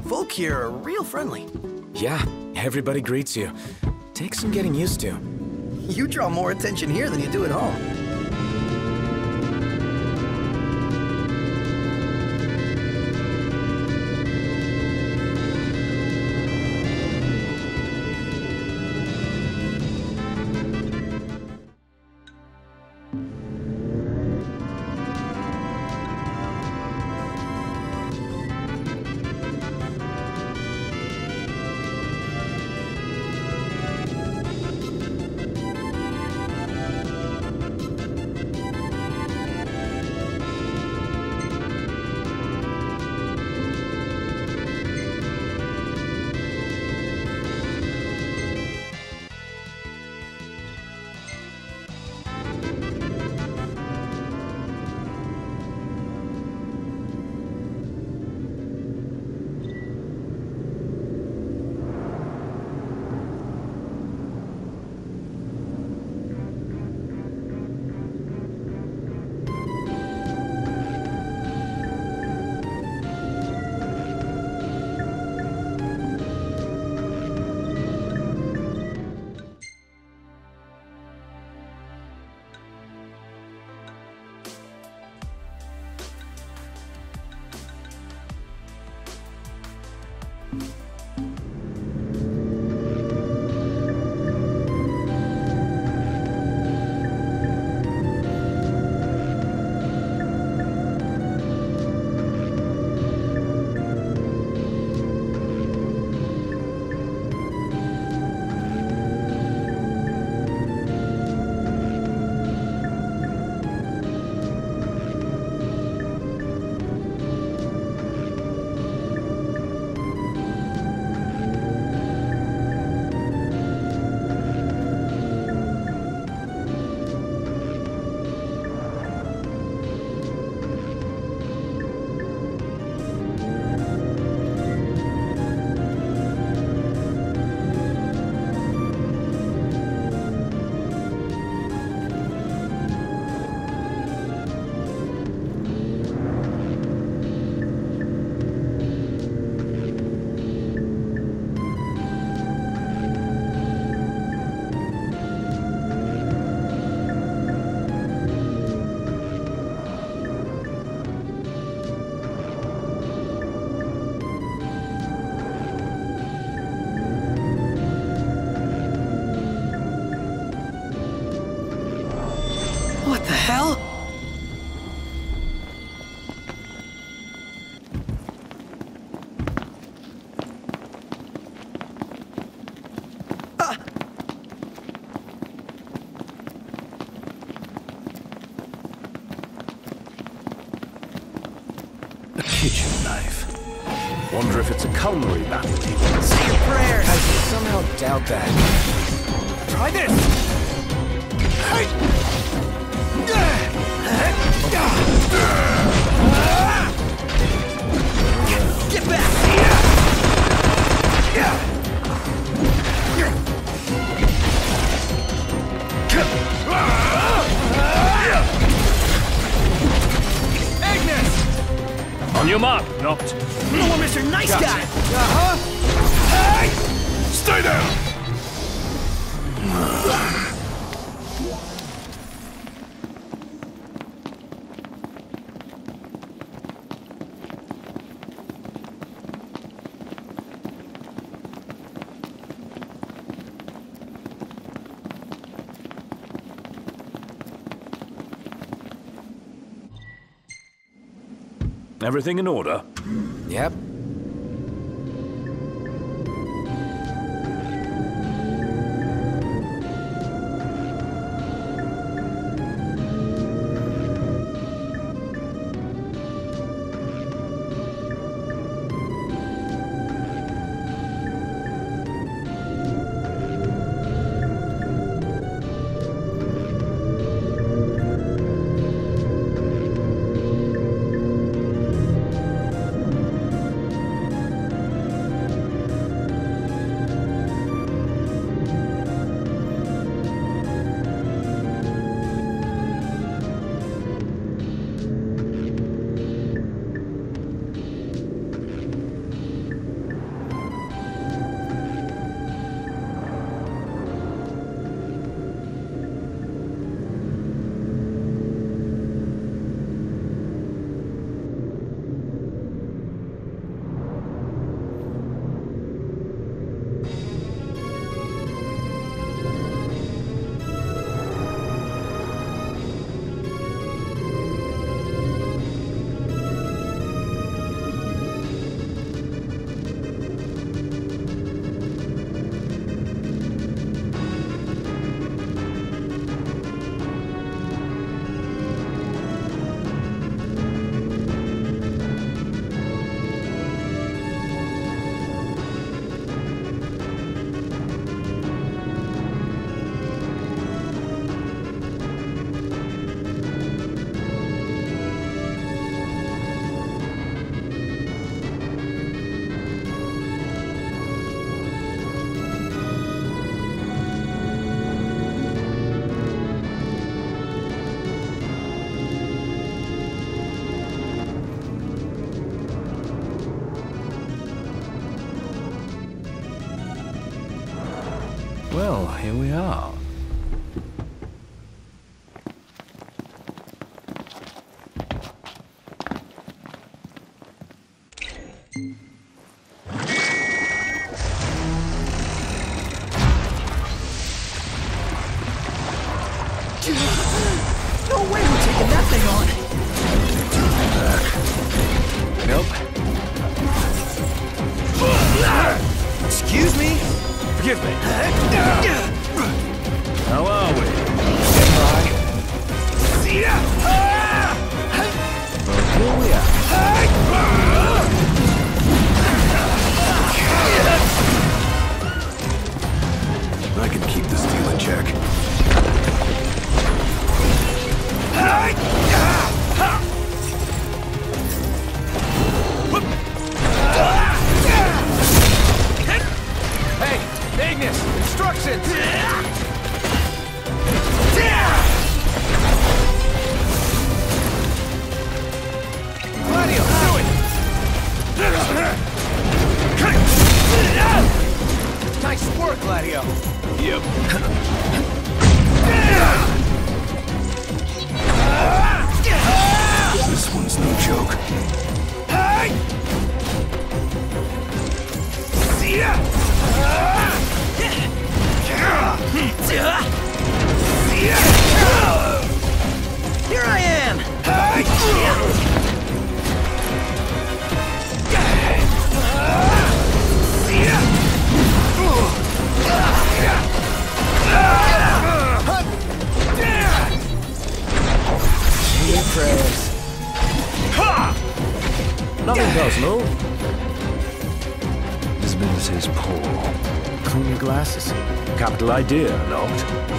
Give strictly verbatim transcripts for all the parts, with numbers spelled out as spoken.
folk here are real friendly. Yeah, everybody greets you. Takes some getting used to. You draw more attention here than you do at home. What the hell? A kitchen knife. Wonder if it's a culinary battle. Say your prayers! I somehow doubt that. Try this! Get back! Agnes! On your mark, knocked. No more Mister Nice Gotcha. Guy! Uh-huh! Hey! Stay down! Everything in order? Yep. Well, here we are. No way we're taking that thing on! Nope. Excuse me? Forgive me. How are we? Getting by? Well, here we are. I can keep the steel in check. Hey, Ignis! Instructions! Gladio, do it! Nice work, Gladio! Yep. This one's no joke. Here I am! Deep prayers. Nothing personal. Visibility's poor. Clean your glasses. Capital idea, not.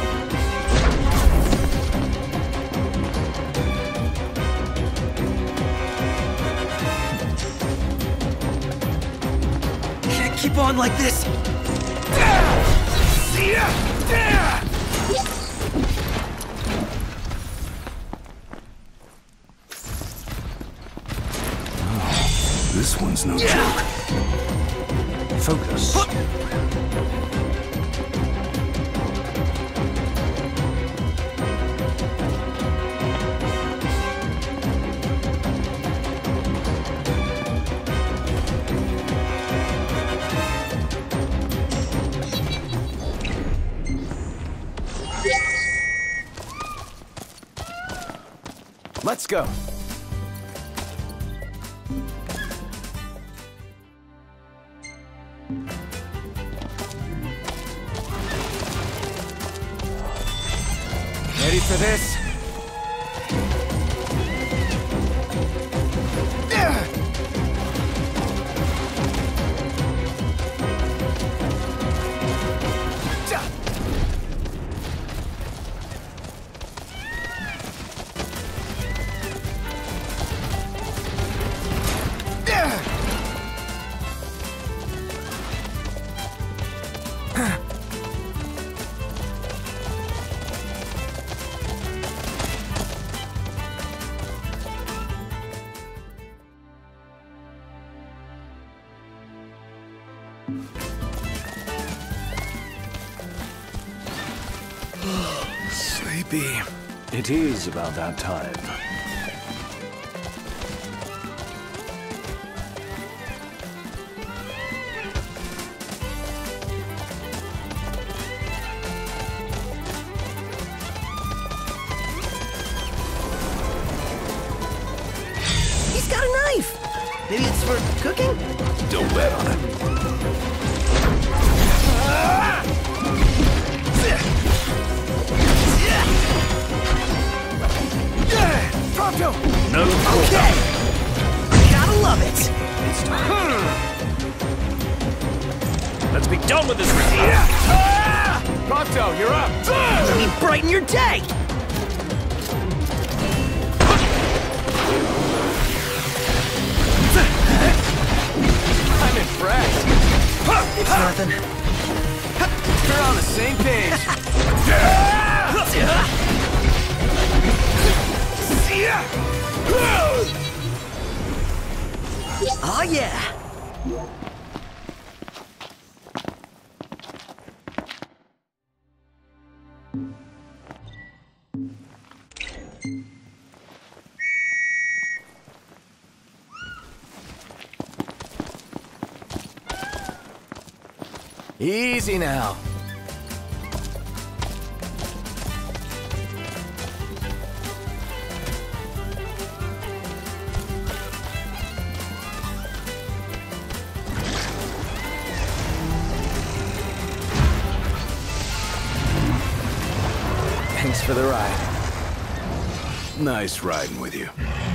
Can't keep on like this! This one's no joke. Focus. Let's go. Ready for this? Sleepy. It is about that time. He's got a knife! Maybe it's for cooking? Don't bet on it. Pronto! No. Okay! Gotta love it! It's time. Let's be done with this. Pronto, you're up. Let me brighten your day! I'm impressed. It's nothing. We're on the same page. Oh yeah! Easy now. Thanks for the ride. Nice riding with you.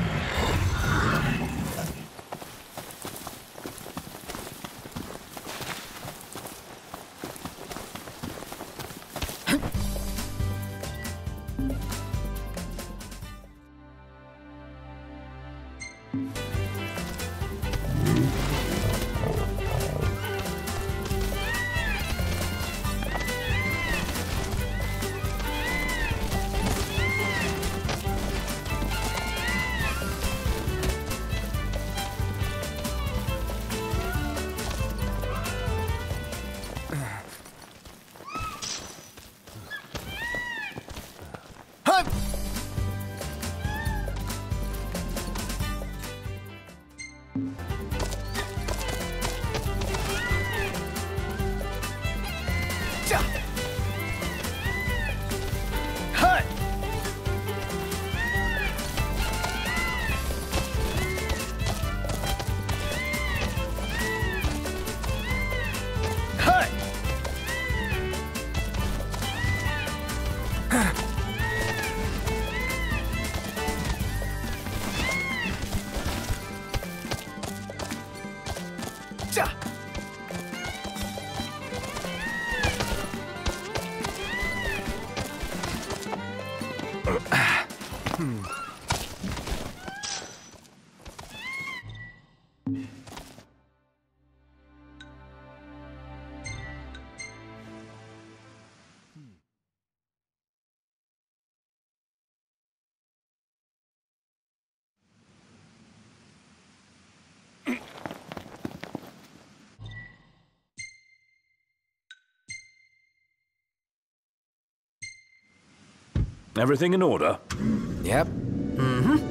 Everything in order? Yep. Mm-hmm.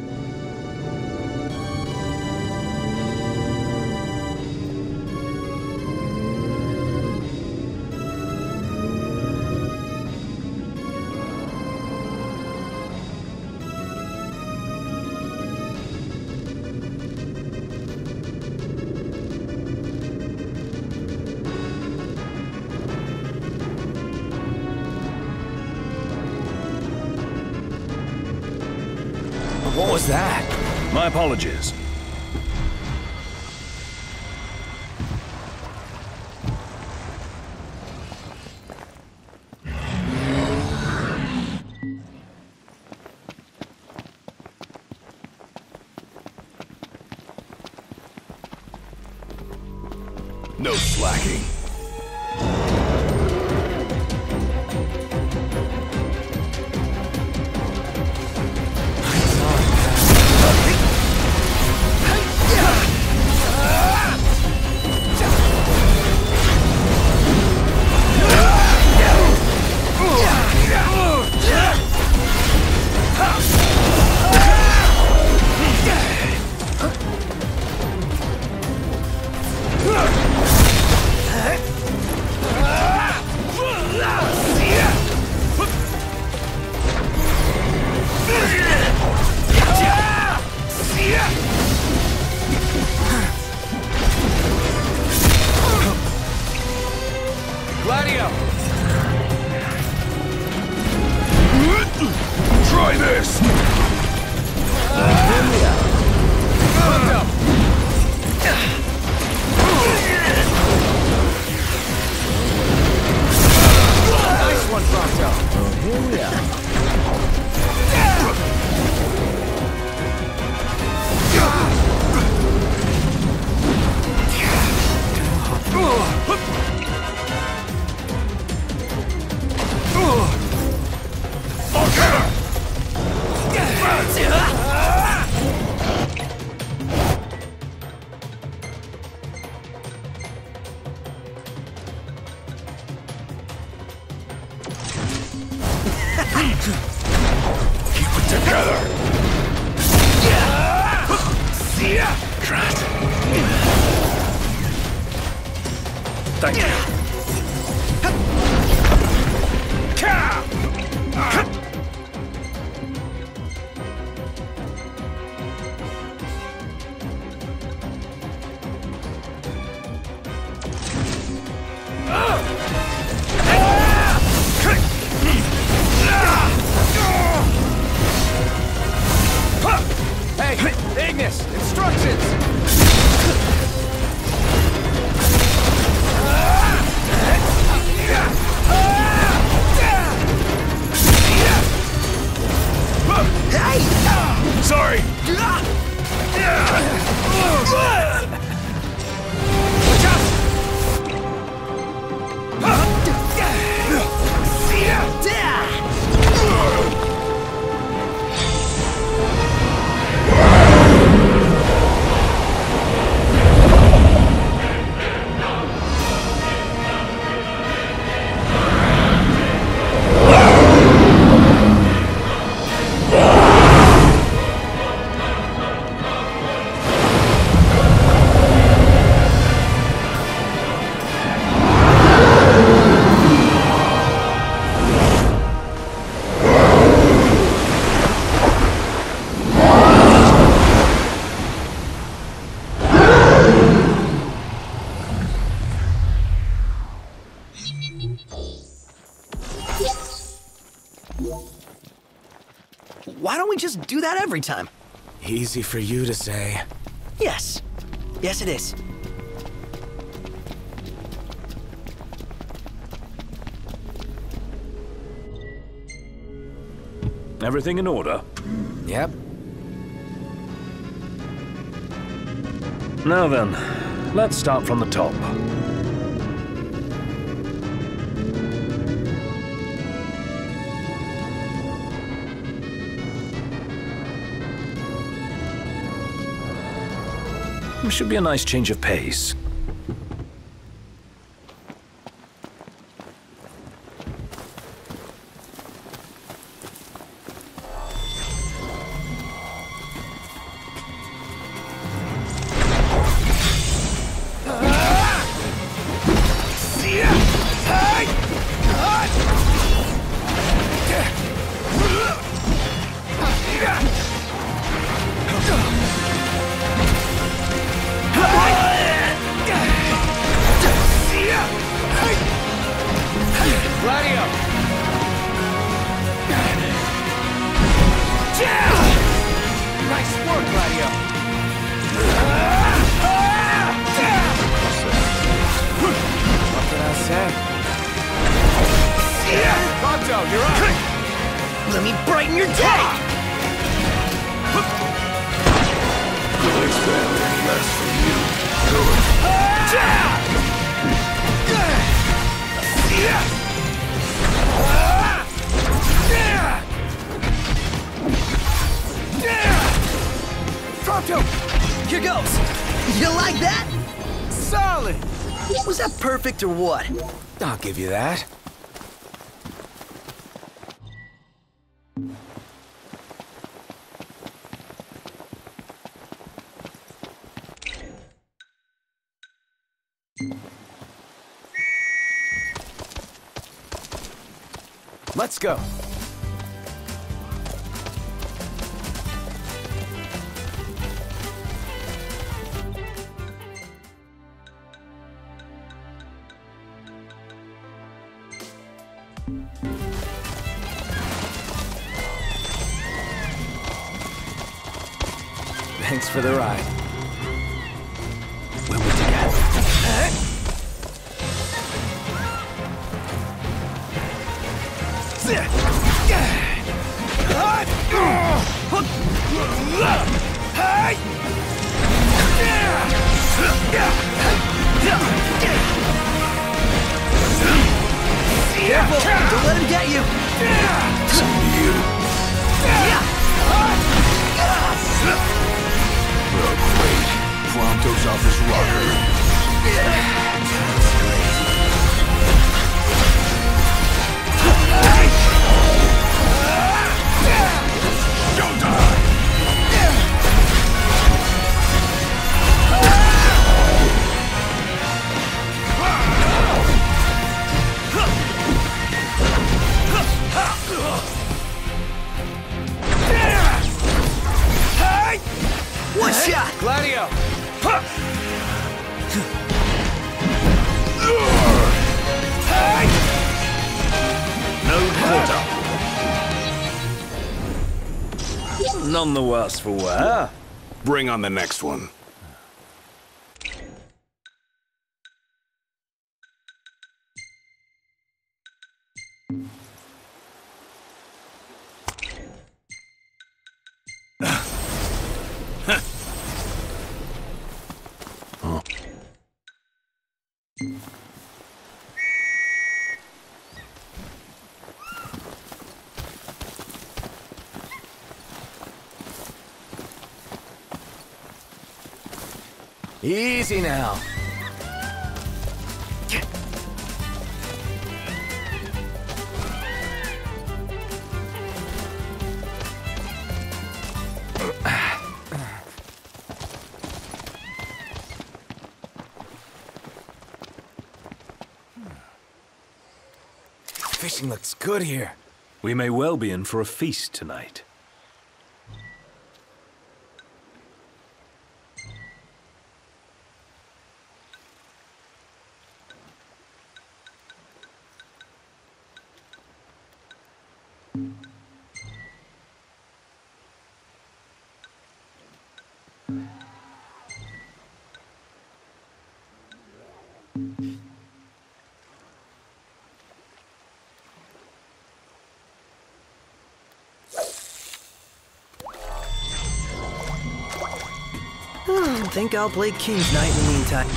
What was that? My apologies. No slacking. Try this! Nice one, Pronto. Oh, here we are. Keep it together! See ya! Treant! Thank you. we just do that every time? Easy for you to say. Yes. Yes, it is. Everything in order? Yep. Now then, let's start from the top. It should be a nice change of pace. Let me brighten your day! Don't expect any less from you. Do it. Pronto! Here goes! You like that? Solid! Was that perfect or what? I'll give you that. Let's go. Thanks for the ride. We'll be together. Careful! Don't let him get you! You. Oh, great. Prompto's off his rocker. Don't die! One shot! Gladio! No quarter. None the worse for wear. Bring on the next one. Easy now. Fishing looks good here. We may well be in for a feast tonight. I think I'll play King's Knight in the meantime.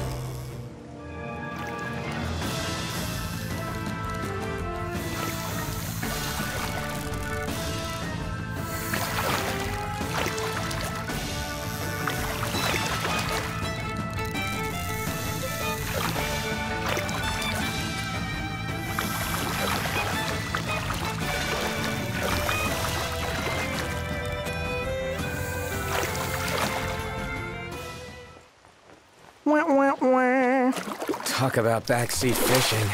Talk about backseat fishing.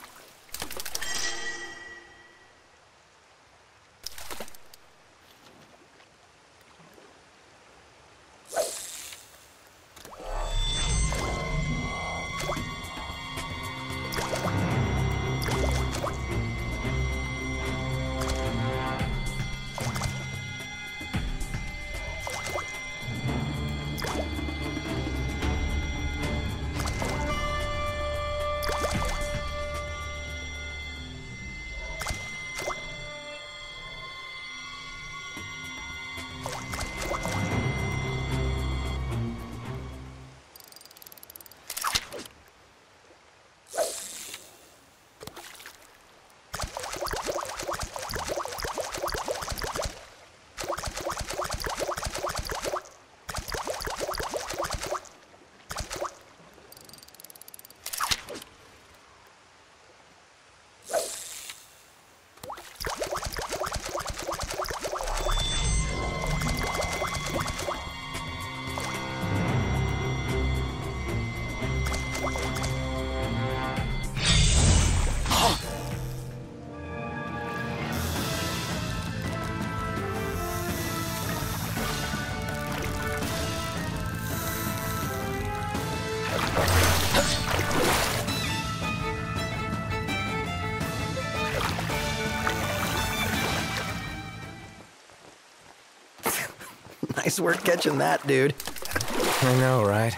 Nice work catching that, dude. I know, right?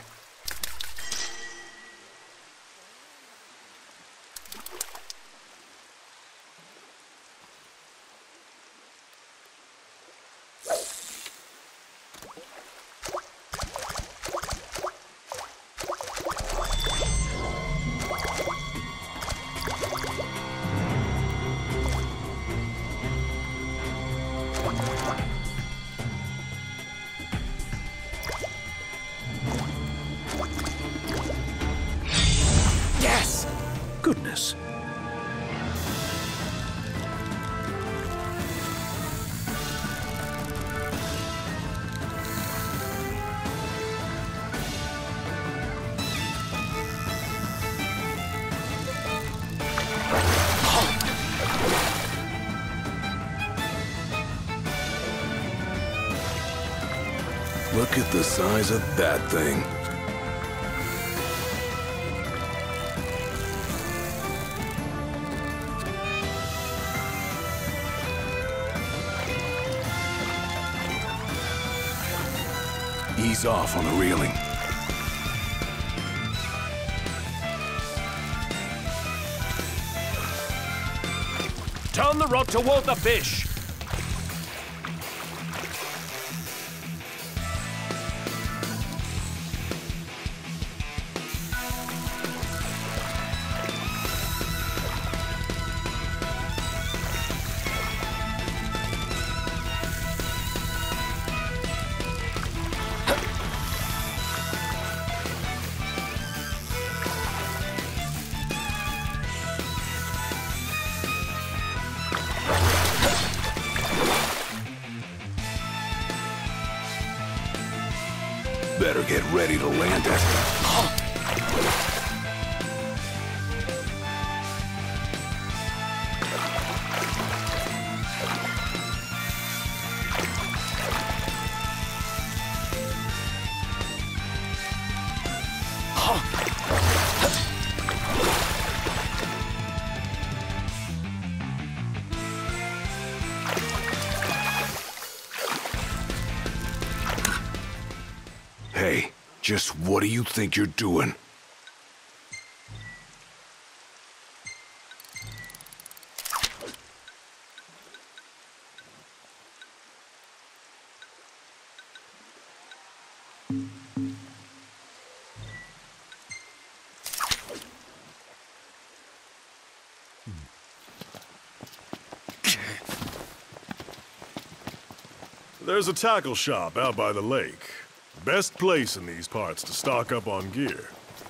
Goodness. Look at the size of that thing. Ease off on the reeling. Turn the rod toward the fish. Better get ready to land it. Hey, just what do you think you're doing? There's a tackle shop out by the lake. Best place in these parts to stock up on gear.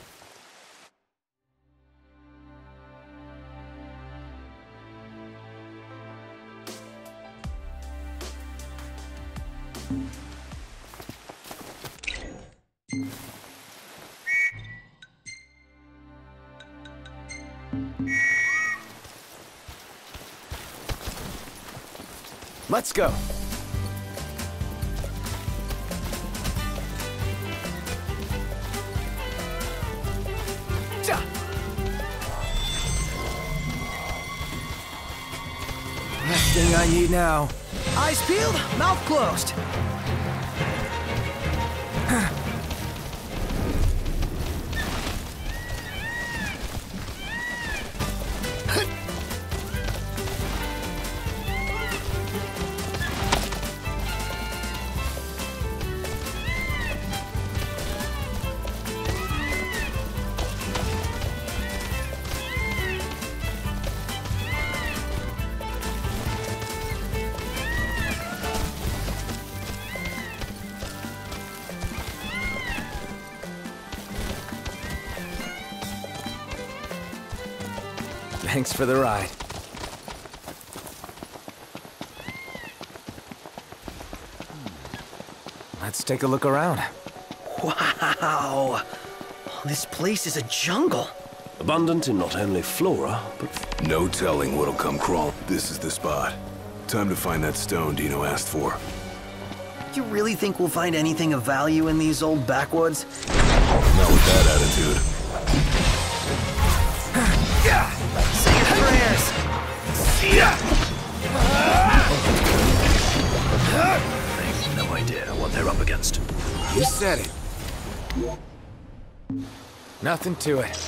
Let's go. Last thing I need now. Eyes peeled, mouth closed. Thanks for the ride. Let's take a look around. Wow! This place is a jungle. Abundant in not only flora, but... No telling what'll come crawling. This is the spot. Time to find that stone Dino asked for. You really think we'll find anything of value in these old backwoods? Not with that attitude. Say your prayers! I have no idea what they're up against. You said it. Nothing to it.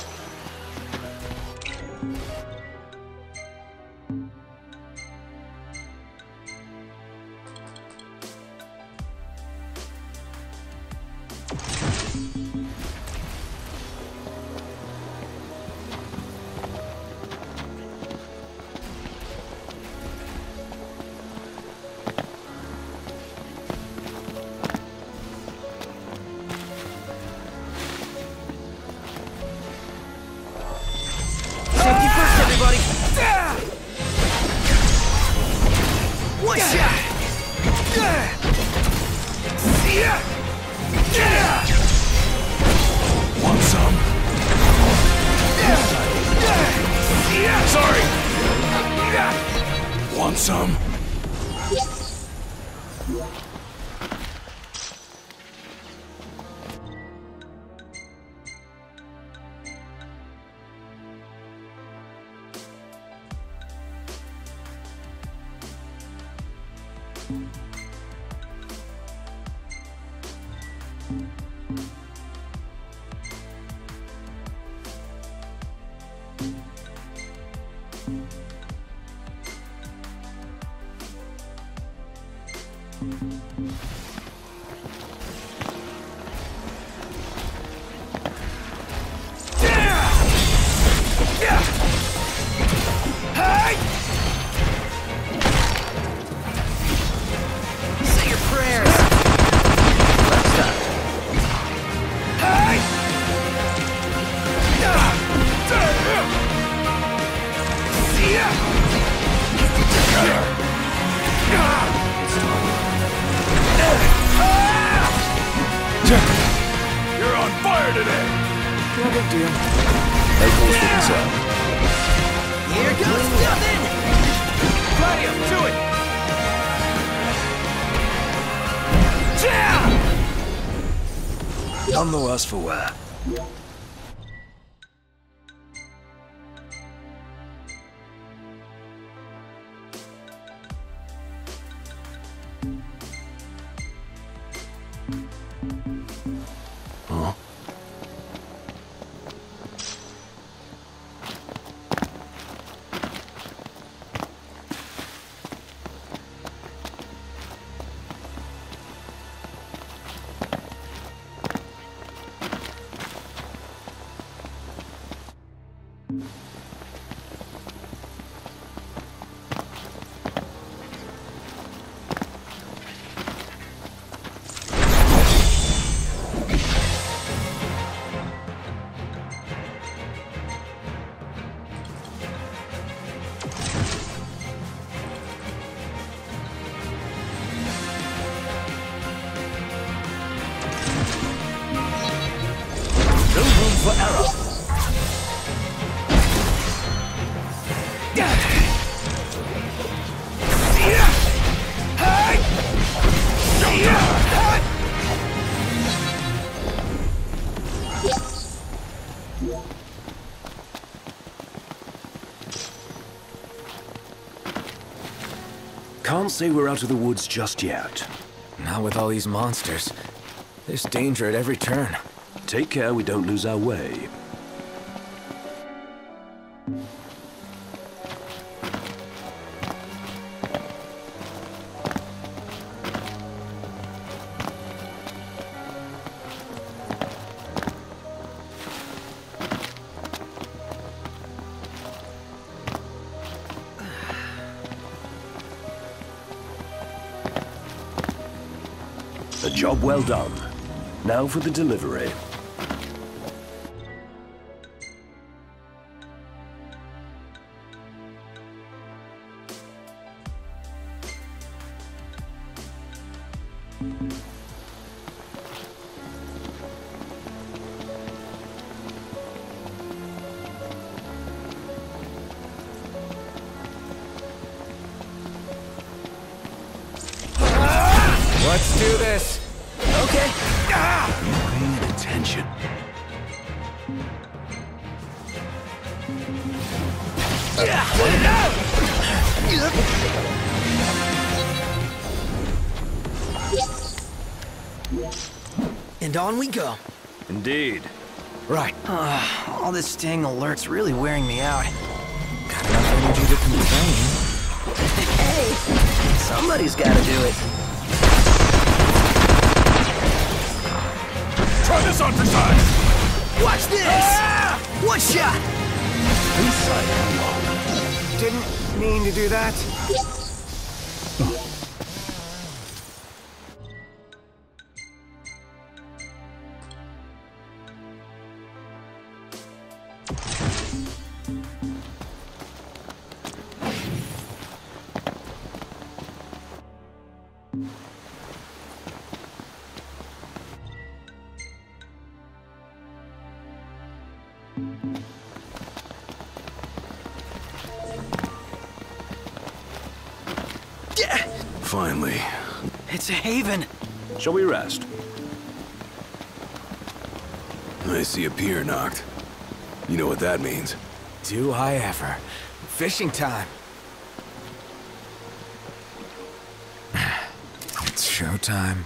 Safety first, everybody! One shot! Want some? Sorry! Want some? Say your prayers! Let's start. You're on fire today! No big deal. No cause for concern. Here goes nothing! Gladium, do it! None the worse for wear. Can't say we're out of the woods just yet. Not with all these monsters. There's danger at every turn. Take care we don't lose our way. A job well done. Now for the delivery. Let's do this. Okay. Ah! Paying attention. And on we go. Indeed. Right. Uh, all this staying alert's really wearing me out. Got enough energy to complain. Hey! Somebody's gotta do it. Try this on for size! Watch this! One shot! Inside how Didn't mean to do that. Finally. It's a haven. Shall we rest? I see a pier knocked. You know what that means. Do I ever. Fishing time. It's showtime.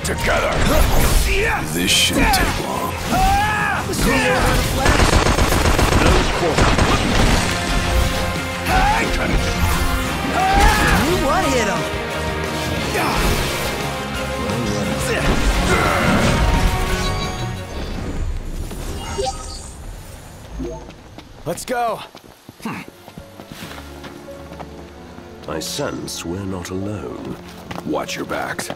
together! This shouldn't take long. What hit him? Let's go. I sense we're not alone. Watch your backs.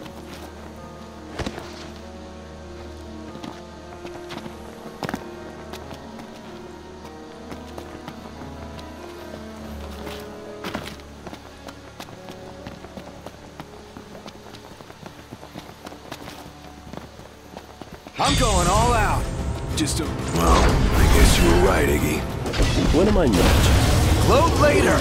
I'm going all out. Just a... Well, I guess you were right, Iggy. When am I not? Load later.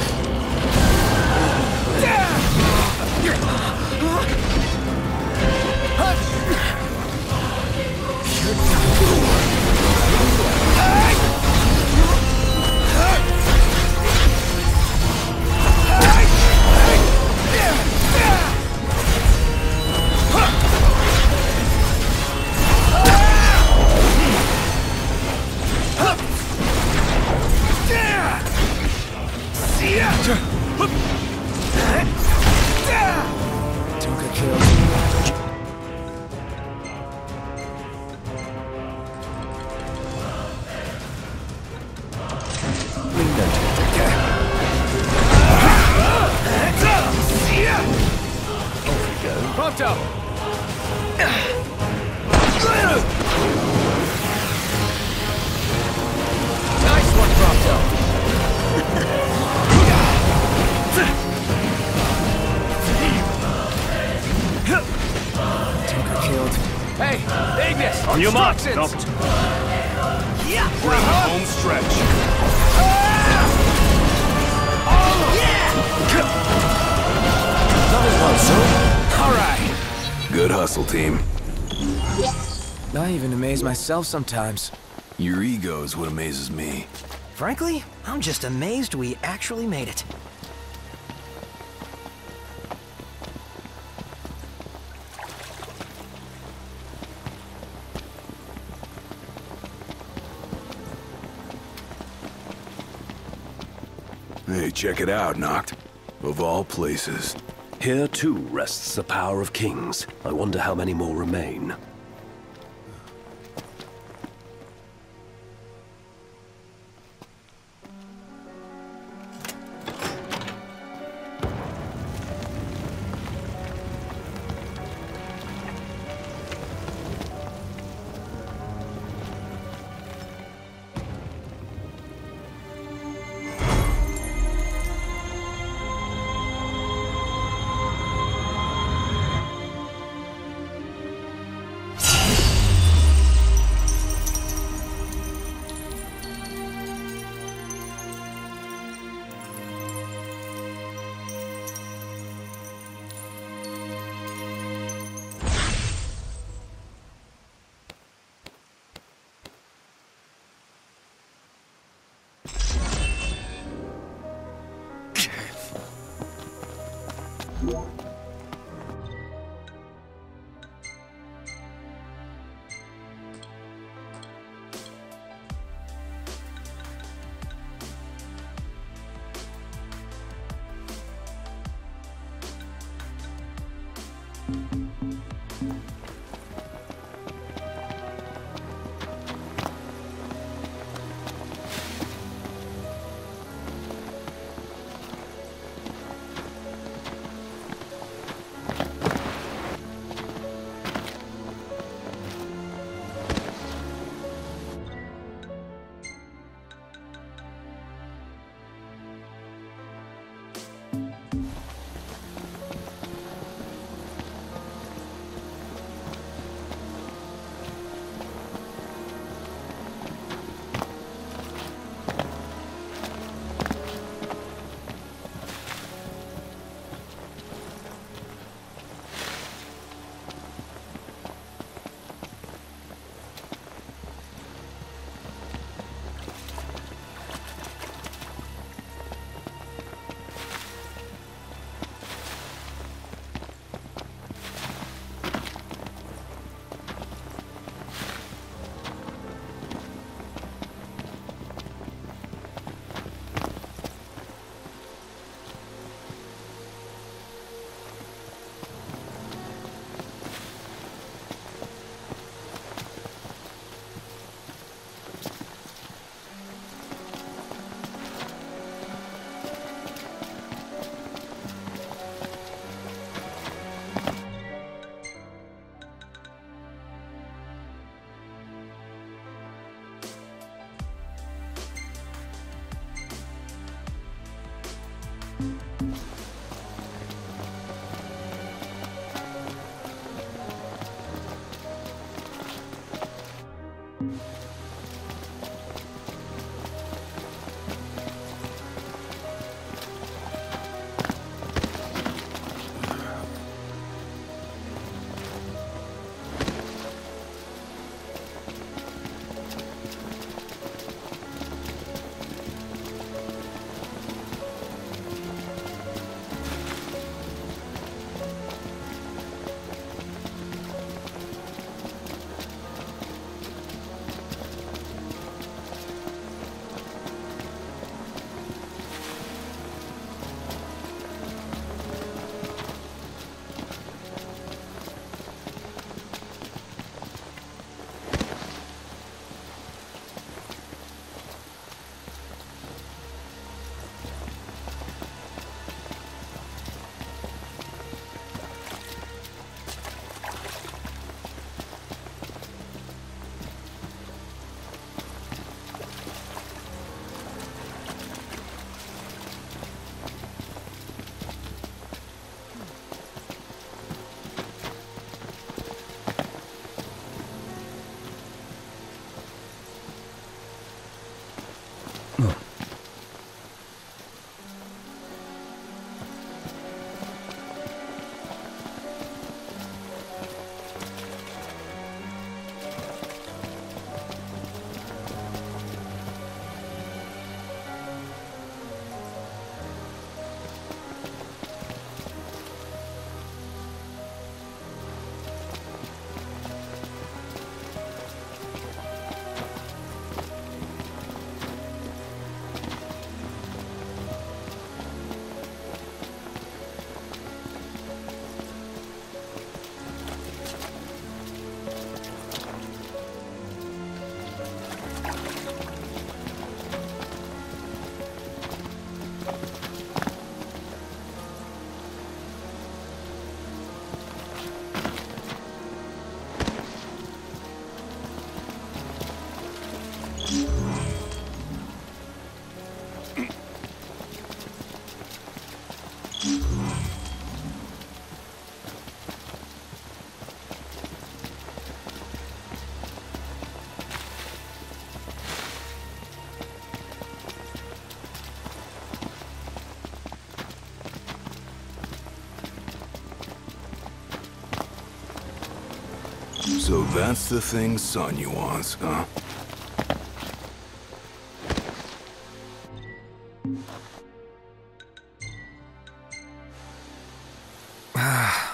On your mark, Noct. Yeah. Bring the home stretch. All right. Good hustle, team. I even amaze myself sometimes. Your ego is what amazes me. Frankly, I'm just amazed we actually made it. Hey, check it out, Noct. Of all places. Here, too, rests the power of kings. I wonder how many more remain. So that's the thing Sonya wants, huh? Ah.